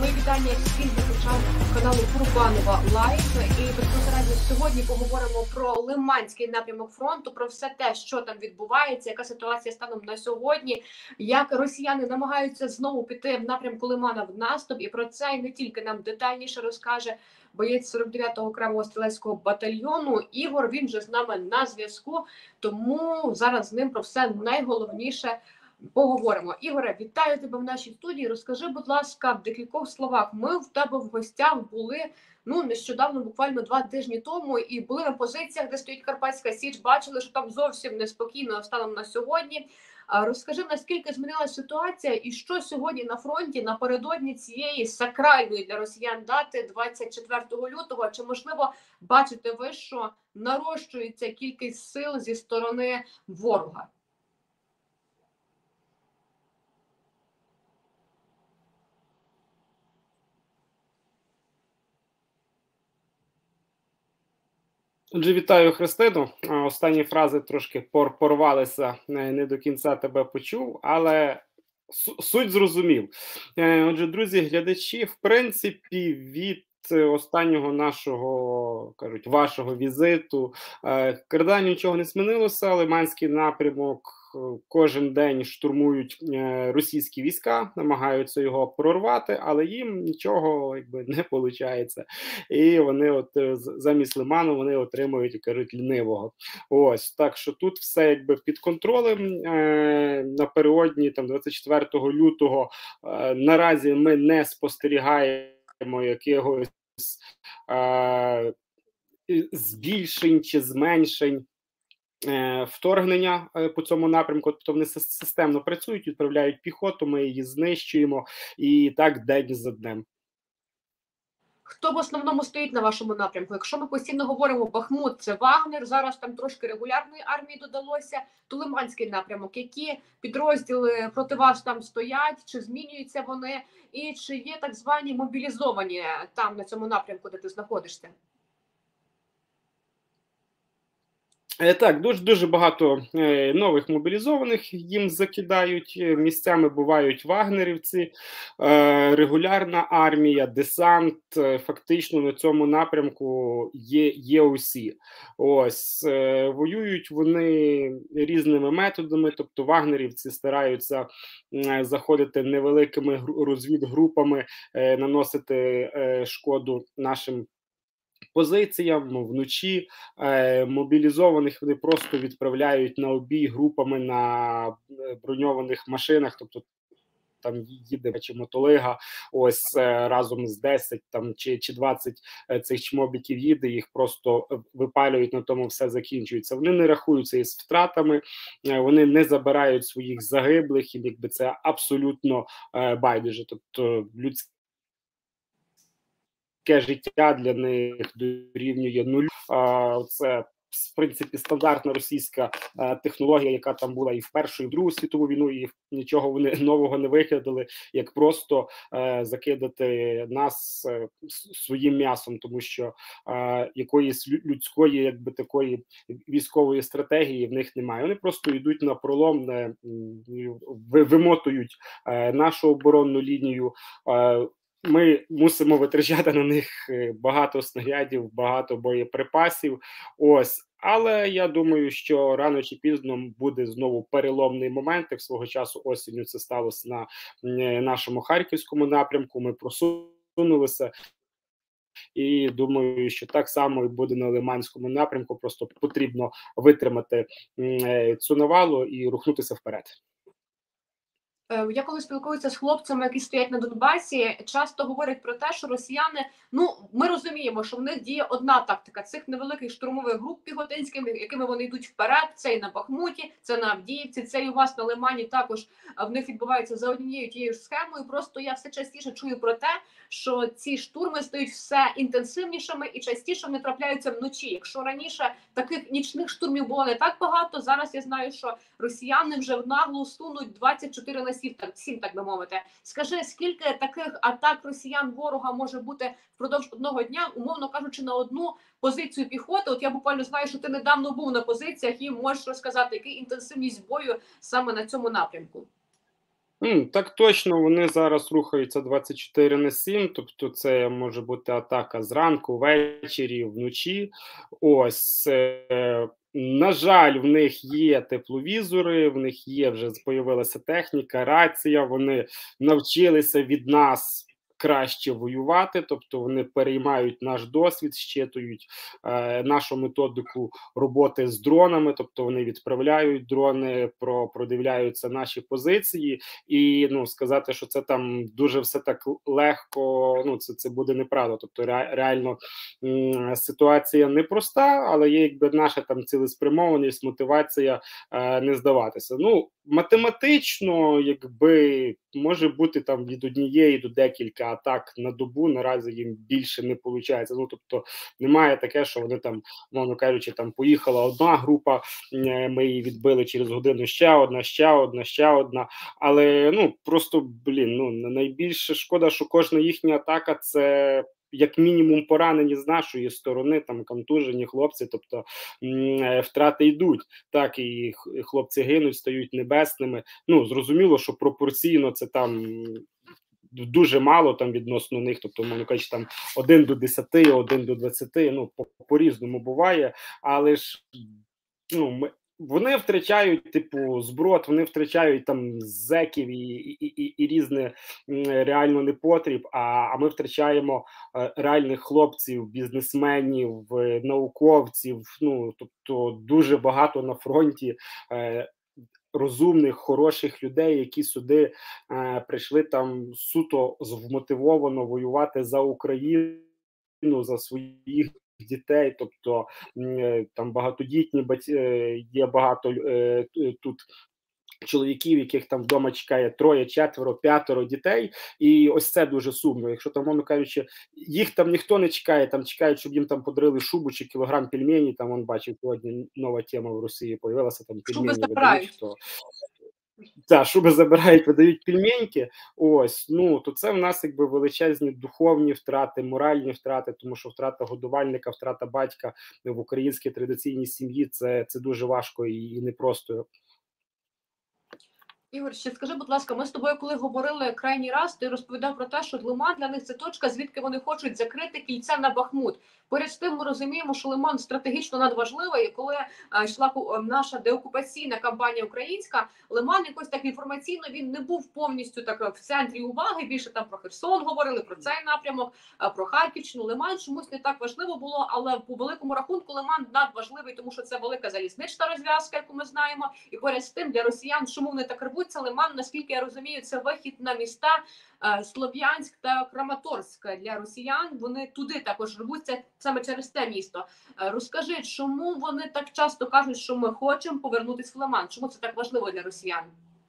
Мої вітання всім глядачам каналу Курбанова Лайв. І безпосередньо сьогодні поговоримо про Лиманський напрямок фронту, про все те, що там відбувається, яка ситуація станом на сьогодні, як росіяни намагаються знову піти в напрямку Лимана в наступ. І про це і не тільки нам детальніше розкаже боєць 49-го окремого стрілецького батальйону Ігор. Він вже з нами на зв'язку, тому зараз з ним про все найголовніше поговоримо. Ігоре, вітаю тебе в нашій студії. Розкажи, будь ласка, в декількох словах. Ми в тебе в гостях були нещодавно, буквально 2 тижні тому, і були на позиціях, де стоїть Карпатська Січ. Бачили, що там зовсім неспокійно станом на сьогодні. Розкажи, наскільки змінилася ситуація і що сьогодні на фронті напередодні цієї сакральної для росіян дати 24 лютого? Чи можливо бачите ви, що нарощується кількість сил зі сторони ворога? Отже, вітаю, Христину. Останні фрази трошки порвалися, не до кінця тебе почув, але суть зрозумів. Отже, друзі, глядачі, в принципі, від останнього нашого, кажуть, вашого візиту кардинально нічого не змінилося. Лиманський напрямок кожен день штурмують російські війська, намагаються його прорвати, але їм нічого не виходить. І вони замість Лиману вони отримують, кажуть, лінивого. Ось, так що тут все під контролем. Напередодні 24 лютого наразі ми не спостерігаємо якихось збільшень чи зменшень вторгнення по цьому напрямку, тобто вони системно працюють, відправляють піхоту, ми її знищуємо, і так день за днем. Хто в основному стоїть на вашому напрямку? Якщо ми постійно говоримо Бахмут, це Вагнер, зараз там трошки регулярної армії додалося, то Лиманський напрямок. Які підрозділи проти вас там стоять, чи змінюються вони, і чи є так звані мобілізовані там на цьому напрямку, де ти знаходишся? Так, дуже багато нових мобілізованих їм закидають, місцями бувають вагнерівці, регулярна армія, десант, фактично на цьому напрямку є усі. Ось, воюють вони різними методами, тобто вагнерівці стараються заходити невеликими розвідгрупами, наносити шкоду нашим позиціям вночі. Мобілізованих вони просто відправляють на обій групами на броньованих машинах, тобто там їде чи мотолига, ось разом з 10 там чи 20 цих чмобіків їде, їх просто випалюють, на тому все закінчується. Вони не рахуються із втратами, вони не забирають своїх загиблих, і це абсолютно байдуже. Тобто людське життя для них дорівнює нулю. Це, в принципі, стандартна російська технологія, яка там була і в Першу, і в Другу світову війну, і нічого вони нового не викидали, як просто закидати нас своїм м'ясом, тому що якоїсь людської, такої військової стратегії в них немає. Вони просто йдуть на пролом, вимотують нашу оборонну лінію. Ми мусимо витрачати на них багато снарядів, багато боєприпасів. Ось, але я думаю, що рано чи пізно буде знову переломний момент. Як свого часу осінню це сталося на нашому харківському напрямку. Ми просунулися. І думаю, що так само і буде на Лиманському напрямку. Просто потрібно витримати цю навалу і рухнутися вперед. Я коли спілкуюся з хлопцями, які стоять на Донбасі, часто говорять про те, що росіяни, ми розуміємо, що в них діє одна тактика цих невеликих штурмових груп піхотинських, якими вони йдуть вперед. Це і на Бахмуті, це на Авдіївці, це і у вас на Лимані також в них відбувається за однією тією ж схемою. Просто я все частіше чую про те, що ці штурми стають все інтенсивнішими і частіше вони трапляються вночі. Якщо раніше таких нічних штурмів було не так багато, зараз я знаю, що росіяни вже в наглу сунуть 24/7, так би мовити. Скажи, скільки таких атак росіян ворога може бути впродовж одного дня, умовно кажучи, на одну позицію піхоти? От я буквально знаю, що ти недавно був на позиціях і можеш розказати, яка інтенсивність бою саме на цьому напрямку. Так точно, вони зараз рухаються 24/7, тобто це може бути атака зранку, ввечері, вночі. Ось, на жаль, в них є тепловізори, в них є вже появилася техніка, рація, вони навчилися від нас краще воювати, тобто вони переймають наш досвід, щитують нашу методику роботи з дронами, тобто вони відправляють дрони, продивляються наші позиції, і сказати, що це там дуже все так легко. Це буде неправда. Тобто, реально ситуація непроста, але є якби наша там цілеспрямованість, мотивація не здаватися. Математично, якби може бути там від однієї до декілька атак на добу. Наразі їм більше не виходить. Тобто немає таке, що вони там, мовно кажучи, там поїхала одна група, ми її відбили через годину, ще одна. Але просто найбільше шкода, що кожна їхня атака це як мінімум поранені з нашої сторони, там контужені хлопці, тобто втрати йдуть, так, і хлопці гинуть, стають небесними. Зрозуміло, що пропорційно це там дуже мало там відносно них, тобто, мовно кажучи, там 1 до 10, 1 до 20, по-різному буває, але ж вони втрачають, типу, зброд, вони втрачають там зеків і різне реально непотріб, а ми втрачаємо реальних хлопців, бізнесменів, науковців, тобто дуже багато на фронті розумних, хороших людей, які сюди прийшли там суто вмотивовано воювати за Україну, за своїх дітей, тобто там багатодітні є багато тут чоловіків, яких там вдома чекає 3, 4, 5 дітей, і ось це дуже сумно. Якщо там, мовно кажучи, їх там ніхто не чекає, там чекають, щоб їм там подарили шубу чи кілограм пельмені, там он бачив сьогодні нова тема в Росії появилася, там пельмені видають, шуби забирають, видають пельменьки, ось, то це в нас якби величезні духовні втрати, моральні втрати, тому що втрата годувальника, втрата батька в українській традиційній сім'ї, це дуже важко і непросто. Ігор, ще скажи, будь ласка, ми з тобою, коли говорили крайній раз, ти розповідав про те, що Лиман для них це точка, звідки вони хочуть закрити кільце на Бахмут. Поряд з тим ми розуміємо, що Лиман стратегічно надважливий, і коли йшла наша деокупаційна кампанія українська, Лиман якось так інформаційно він не був повністю так в центрі уваги, більше там про Херсон говорили, про цей напрямок, про Харківщину. Лиман чомусь не так важливо було, але по великому рахунку Лиман надважливий, тому що це велика залізнична розв'язка, яку ми знаємо, і поряд з тим для росіян, чому вони так рвуться, Лиман, наскільки я розумію, це вихід на міста Слов'янськ та Краматорськ для росіян. Вони туди також рвуться саме через те місто. Розкажи, чому вони так часто кажуть, що ми хочемо повернутися в Лиман? Чому це так важливо для росіян?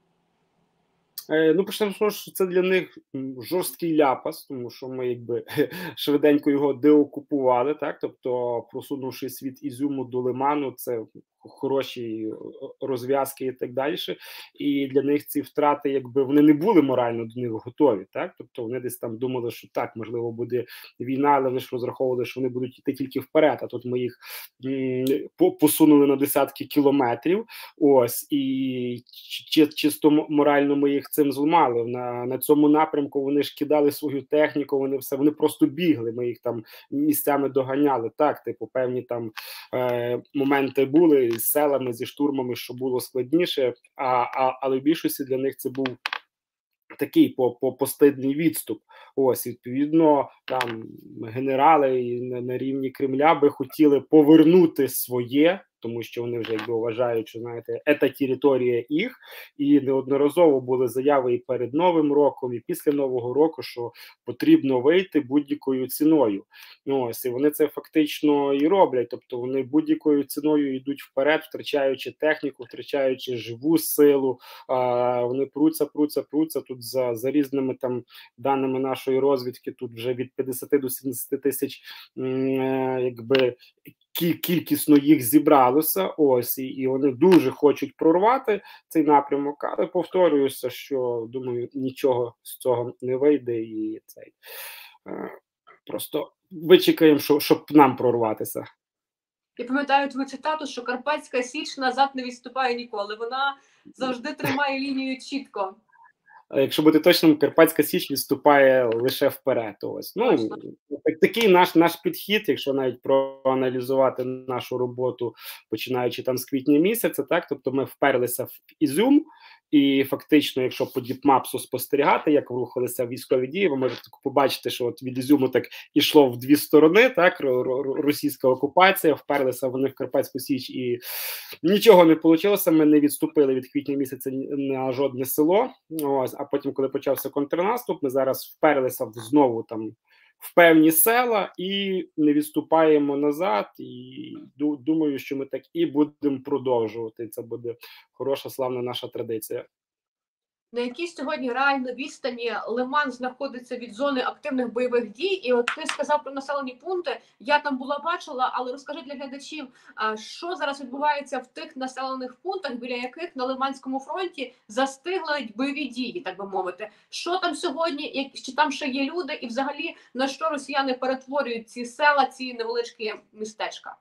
Почнемо, що це для них жорсткий ляпас, тому що ми якби швиденько його деокупували, так, тобто просунувши від Ізюму до Лиману, це хороші розв'язки і так далі, і для них ці втрати, якби вони не були морально до них готові, так, тобто вони десь там думали, що так, можливо, буде війна, але вони ж розраховували, що вони будуть йти тільки вперед, а тут ми їх посунули на десятки кілометрів, ось, і чисто морально ми їх цим зламали. На цьому напрямку вони ж кидали свою техніку, вони просто бігли, ми їх там місцями доганяли, так, типу, певні там моменти були з селами, зі штурмами, що було складніше, але в більшості для них це був такий постидний відступ. Ось, відповідно, там генерали на рівні Кремля би хотіли повернути своє, тому що вони вже якби вважають, що, знаєте, це територія їх, і неодноразово були заяви і перед Новим роком, і після Нового року, що потрібно вийти будь-якою ціною. Ось, і вони це фактично і роблять, тобто вони будь-якою ціною йдуть вперед, втрачаючи техніку, втрачаючи живу силу, вони пруться, тут за різними там даними нашої розвідки, тут вже від 50 до 70 тисяч якби кількісно їх зібралося, ось, і вони дуже хочуть прорвати цей напрямок, але повторююся, що, думаю, нічого з цього не вийде, і цей просто вичекаємо, щоб нам прорватися. Я пам'ятаю твою цитату, що Карпатська Січ назад не відступає ніколи, вона завжди тримає лінію чітко. якщо бути точним, Карпатська Січ відступає лише вперед. Ось. Ну, такий наш підхід, якщо навіть проаналізувати нашу роботу, починаючи там з квітня місяця, так, тобто ми вперлися в Ізюм, і фактично, якщо по діпмапсу спостерігати, як рухалися військові дії, ви можете побачити, що от від Ізюму так ішло в дві сторони, так, російська окупація, вперлися вони в Карпатську Січ, і нічого не вийшло, ми не відступили від квітня місяця на жодне село, ось, а потім, коли почався контрнаступ, ми зараз вперлися знову там в певні села і не відступаємо назад, і думаю, що ми так і будемо продовжувати. Це буде хороша, славна наша традиція. На якій сьогодні реально відстані Лиман знаходиться від зони активних бойових дій? І от ти сказав про населені пункти, я там була, бачила, але розкажи для глядачів, що зараз відбувається в тих населених пунктах, біля яких на Лиманському фронті застигли бойові дії, так би мовити. Що там сьогодні, чи там ще є люди, і взагалі на що росіяни перетворюють ці села, ці невеличкі містечка?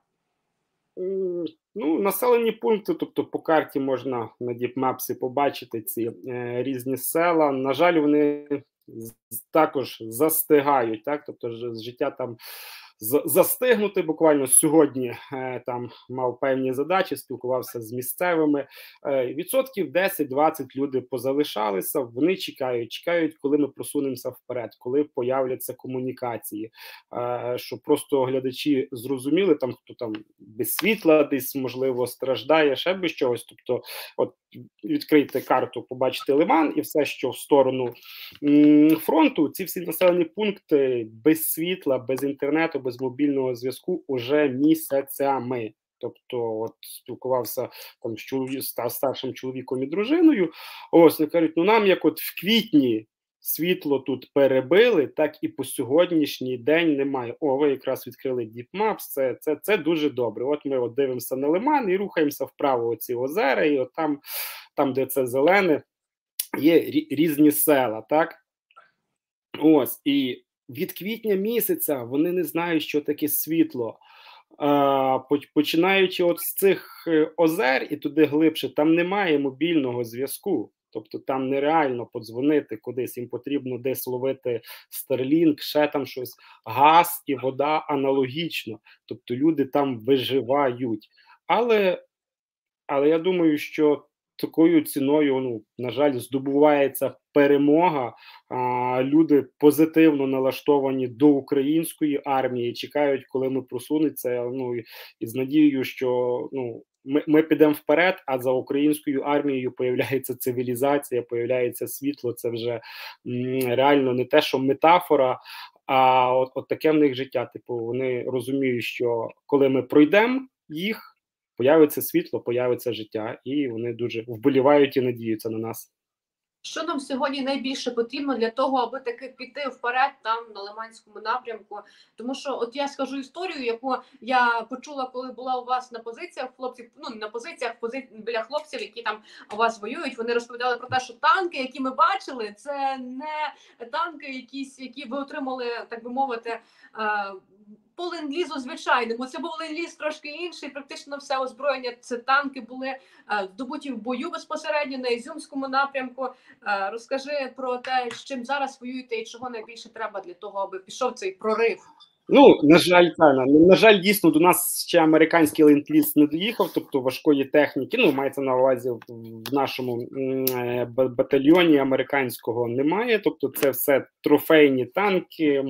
Ну, населені пункти, тобто по карті можна на діпмапсі побачити ці різні села. На жаль, вони також застигають, так, тобто життя там застигнути. Буквально сьогодні там мав певні задачі, спілкувався з місцевими. Відсотків 10-20 люди позалишалися, вони чекають, коли ми просунемося вперед, коли появляться комунікації, щоб просто глядачі зрозуміли, там хто там без світла десь, можливо, страждає, ще без чогось. Тобто, от відкрийте карту, побачите Лиман і все, що в сторону фронту, ці всі населені пункти без світла, без інтернету, без мобільного зв'язку уже місяцями. Тобто, от спілкувався там з старшим чоловіком і дружиною. Ось вони кажуть, ну нам як от в квітні світло тут перебили, так і по сьогоднішній день немає. О, ви якраз відкрили DeepMaps, це дуже добре. От ми от дивимося на Лиман і рухаємося вправо оці озера, і от там, де це зелене, є різні села, так? Ось, і від квітня місяця вони не знають, що таке світло. Починаючи от з цих озер і туди глибше, там немає мобільного зв'язку. Тобто там нереально подзвонити кудись, їм потрібно десь ловити Starlink, ще там щось. Газ і вода аналогічно. Тобто люди там виживають. Але я думаю, що такою ціною, ну, на жаль, здобувається перемога. Люди позитивно налаштовані до української армії, чекають, коли ми просунеться. Ну, і з надією, що ну, ми підемо вперед, а за українською армією появляється цивілізація, появляється світло. Це вже реально не те, що метафора, а от таке в них життя. Типу, вони розуміють, що коли ми пройдемо їх, появиться світло, появиться життя, і вони дуже вболівають і надіються на нас. Що нам сьогодні найбільше потрібно для того, аби таки піти вперед там на Лиманському напрямку? Тому що от я скажу історію, яку я почула, коли була у вас на позиціях хлопців, ну не на позиціях, біля хлопців, які там у вас воюють. Вони розповідали про те, що танки, які ми бачили, це не танки, які ви отримали, так би мовити, по ленд-лізу звичайному. Це був ленд-ліз трошки інший, практично все озброєння, це танки були здобуті в бою безпосередньо на Ізюмському напрямку. Розкажи про те, з чим зараз воюєте і чого найбільше треба для того, аби пішов цей прорив. Ну, на жаль, дійсно, до нас ще американський ленд-ліз не доїхав, тобто важкої техніки, ну, мається на увазі в нашому батальйоні американського немає, тобто це все трофейні танки,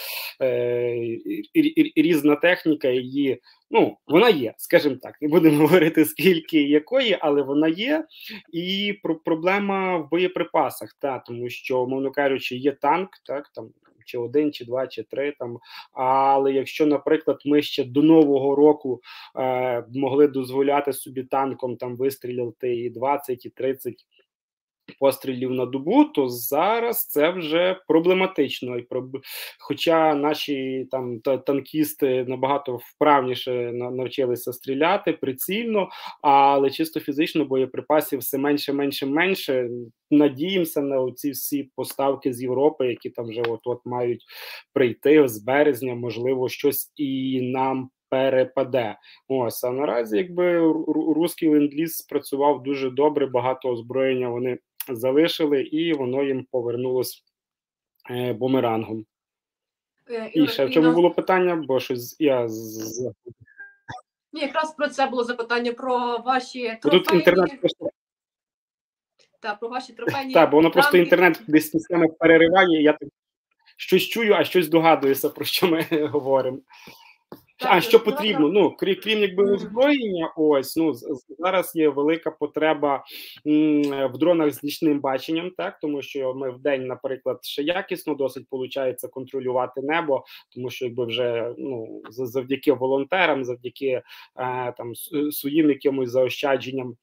різна техніка, її, ну, вона є, скажімо так, не будемо говорити скільки якої, але вона є, і проблема в боєприпасах, тому що, мовно кажучи, є танк, так, там, чи один, чи два, чи три там. Але якщо, наприклад, ми ще до Нового року могли дозволяти собі танком там вистріляти і 20, і 30 пострілів на добу, то зараз це вже проблематично. Хоча наші там танкісти набагато вправніше навчилися стріляти прицільно, але чисто фізично боєприпасів все менше. Надіємося на ці всі поставки з Європи, які там вже от мають прийти з березня, можливо, щось і нам перепаде. Ось, а наразі, якби руський ленд-ліз спрацював дуже добре, багато озброєння вони залишили, і воно їм повернулось бумерангом. І ще в чому було питання, бо щось я Ні, якраз про це було запитання, про ваші тут інтернет просто... Так, про ваші трофейні. Так, бо воно просто інтернет десь місцями перериває, я так щось чую, а щось догадуюся, про що ми говоримо. А що потрібно? Ну, крім якби озброєння, ось, ну, зараз є велика потреба в дронах з нічним баченням, так, тому що ми вдень, наприклад, ще якісно досить виходить контролювати небо, тому що якби вже, ну, завдяки волонтерам, завдяки там своїм якимось заощадженням,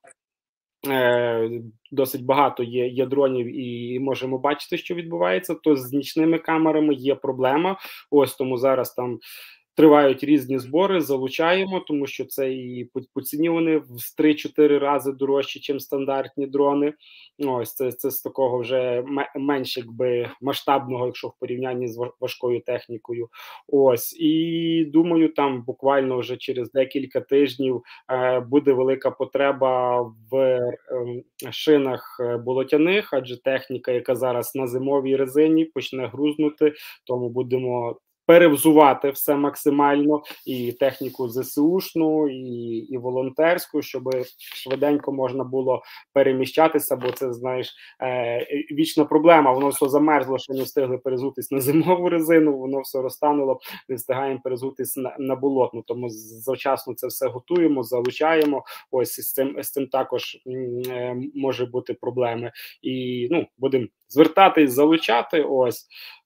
досить багато є дронів і можемо бачити, що відбувається, то з нічними камерами є проблема, ось тому зараз там тривають різні збори, залучаємо, тому що це і по ціні вони в 3-4 рази дорожчі, ніж стандартні дрони. Ось це з такого вже менш якби масштабного, якщо в порівнянні з важкою технікою. Ось, і думаю, там буквально вже через декілька тижнів буде велика потреба в шинах болотяних, адже техніка, яка зараз на зимовій резині, почне грузнути, тому будемо перевзувати все максимально, і техніку ЗСУшну, і волонтерську, щоб швиденько можна було переміщатися, бо це, знаєш, вічна проблема, воно все замерзло, що не встигли перезутись на зимову резину, воно все розтануло, не встигаємо перезутись на болотну, тому завчасно це все готуємо, залучаємо, ось з цим також може бути проблеми, і, ну, будемо звертатись, залучати, ось,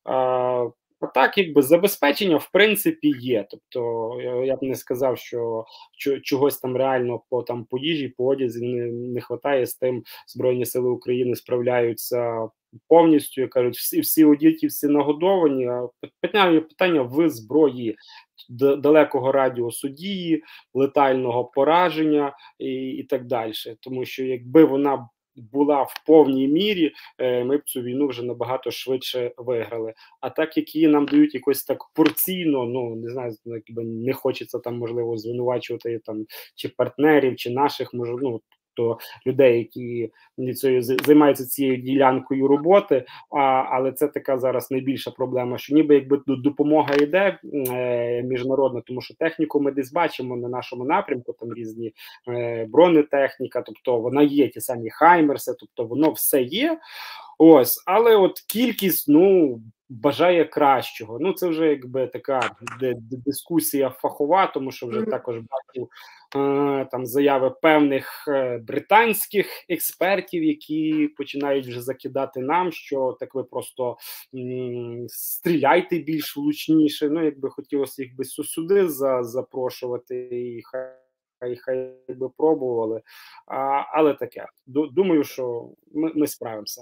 а так, якби забезпечення в принципі є. Тобто я б не сказав, що чогось там реально по їжі, по одязі не вистачає, з тим Збройні Сили України справляються повністю, як кажуть, всі одіті, всі нагодовані. Питання в зброї далекого радіусу дії, летального пораження і так далі. Тому що якби вона була в повній мірі, ми б цю війну вже набагато швидше виграли. А так, як її нам дають якось так порційно, ну, не знаю, не хочеться там, можливо, звинувачувати там чи партнерів, чи наших, ну, то людей, які займаються цією ділянкою роботи, але це така зараз найбільша проблема, що ніби якби допомога йде міжнародна, тому що техніку ми десь бачимо на нашому напрямку, там різні бронетехніка, тобто вона є, ті самі Хаймерси, тобто воно все є, ось, але от кількість, ну, бажає кращого. Ну, це вже якби така дискусія фахова, тому що вже також бачив там заяви певних британських експертів, які починають вже закидати нам, що так ви просто стріляйте більш влучніше. Ну, якби хотілося їх би сюди запрошувати, і хай би пробували. Але таке. Думаю, що ми справимося.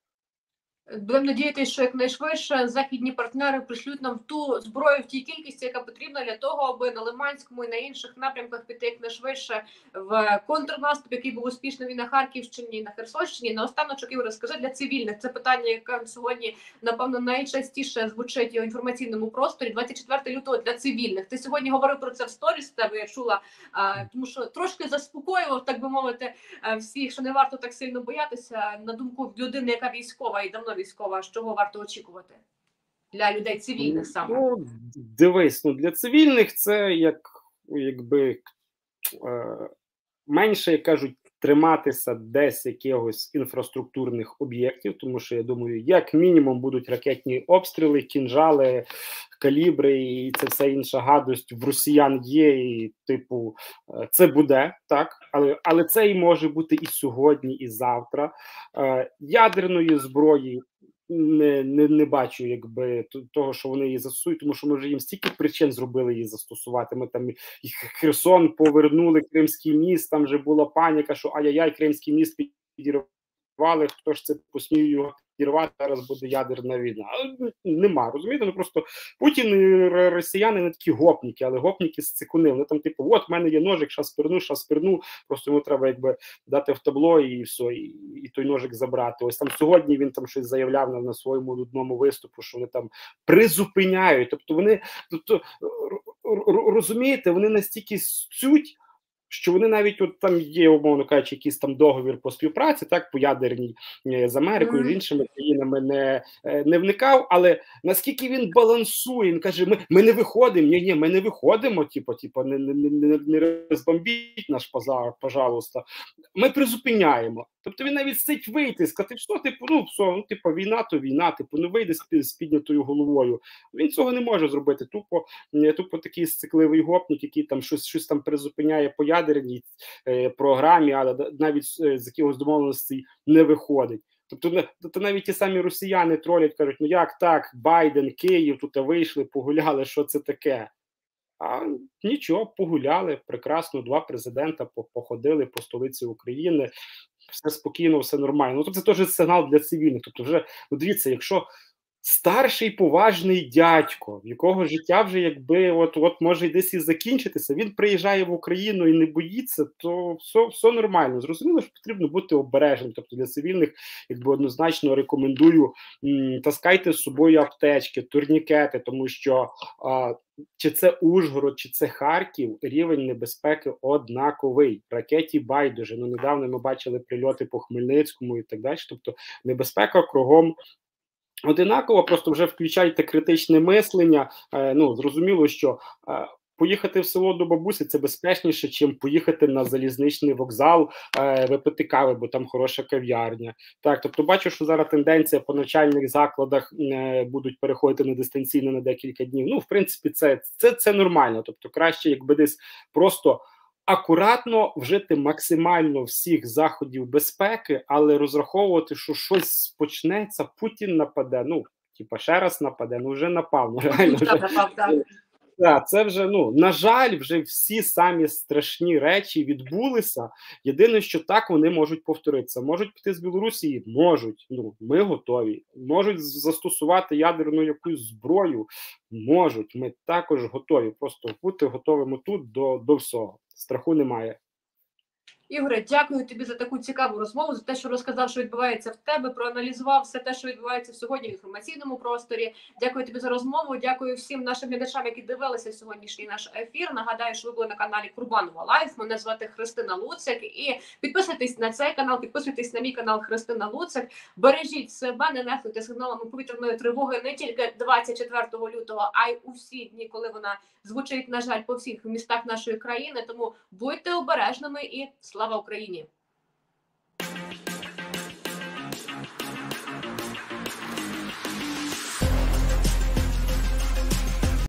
Будемо надіятися, що якнайшвидше західні партнери пришлють нам ту зброю в тій кількості, яка потрібна для того, аби на Лиманському і на інших напрямках піти якнайшвидше в контрнаступ, який був успішний і на Харківщині, і на Херсонщині. Наостанок, Ігор, розкажи для цивільних. Це питання, яке сьогодні, напевно, найчастіше звучить у інформаційному просторі. 24 лютого для цивільних. Ти сьогодні говорив про це в сторіс, тебе я чула, тому що трошки заспокоював, так би мовити, всіх, що не варто так сильно боятися. На думку людини, яка військова і давно військова, чого варто очікувати для людей цивільних саме? Ну, дивись, ну, для цивільних це якби менше, як кажуть, триматися десь якихось інфраструктурних об'єктів, тому що, я думаю, як мінімум будуть ракетні обстріли, кінжали, калібри і це все інша гадость в росіян є, і типу це буде, так, але це і може бути і сьогодні, і завтра. Ядерної зброї не бачу, якби того, що вони її застосують, тому що ми вже їм стільки причин зробили її застосувати. Ми там Херсон повернули, Кримський міст, там вже була паніка, що ай-яй-яй, Кримський міст підірвали, хто ж це посмів його підірвати, зараз буде ядерна війна. Нема, розумієте? Ну просто Путін і росіяни не такі гопніки, але гопніки з цикуни. Вони там типу, от в мене є ножик, щас спирну, просто йому треба якби дати в табло і все, і той ножик забрати. Ось там сьогодні він там щось заявляв на своєму одному виступу, що вони там призупиняють. Тобто вони, розумієте, вони настільки сцють, що вони навіть от там є, умовно кажучи, якийсь там договір по співпраці, так, по ядерній з Америкою, з іншими країнами не вникав, але наскільки він балансує, він каже, ми не виходимо, ні, ми не виходимо, не розбомбіть наш базар, пожалуйста, ми призупиняємо. Тобто він навіть сить вийти, сказати, що війна, то війна, не вийде з піднятою головою. Він цього не може зробити. Тупо такий сцикливий гопник, який там щось там призупиняє по ядерній програмі, але навіть з якихось домовленостей не виходить. Тобто навіть ті самі росіяни тролять, кажуть, ну як так, Байден, Київ, тут вийшли, погуляли, що це таке? А нічого, погуляли, прекрасно, 2 президента походили по столиці України, все спокійно, все нормально. Ну, тобто це теж сигнал для цивільних. Тобто вже, дивіться, якщо старший поважний дядько, в якого життя вже якби от може десь і закінчитися, він приїжджає в Україну і не боїться, то все нормально. Зрозуміло, що потрібно бути обережним. Тобто для цивільних якби однозначно рекомендую таскайте з собою аптечки, турнікети, тому що чи це Ужгород, чи це Харків, рівень небезпеки однаковий. Ракеті байдуже. Ну, недавно ми бачили прильоти по Хмельницькому і так далі. Тобто небезпека кругом одинаково, просто вже включайте критичне мислення. Ну, зрозуміло, що поїхати в село до бабусі – це безпечніше, чим поїхати на залізничний вокзал, випити кави, бо там хороша кав'ярня. Так, тобто бачу, що зараз тенденція по навчальних закладах будуть переходити на дистанційно на декілька днів. Ну, в принципі, це нормально. Тобто краще, якби десь просто акуратно вжити максимально всіх заходів безпеки, але розраховувати, що щось почнеться, Путін нападе, ну, ще раз нападе, ну вже напав, ну реально вже. Так, це вже, на жаль, вже всі самі страшні речі відбулися. Єдине, що так вони можуть повторитися. Можуть піти з Білорусі? Можуть. Ми готові. Можуть застосувати ядерну якусь зброю? Можуть. Ми також готові. Просто бути готовими тут до всього. Страху немає. Ігоре, дякую тобі за таку цікаву розмову, за те, що розказав, що відбувається в тебе, проаналізував все те, що відбувається сьогодні в інформаційному просторі. Дякую тобі за розмову, дякую всім нашим глядачам, які дивилися сьогоднішній наш ефір. Нагадаю, що ви були на каналі Курбанова Лайф. Мене звати Христина Луцик. І підписуйтесь на цей канал, підписуйтесь на мій канал Христина Луцик. Бережіть себе, не нехтуйте сигналами повітряної тривоги не тільки 24 лютого, а й у всі дні, коли вона звучить, на жаль, по всіх містах нашої країни. Тому будьте обережними і слава Україні!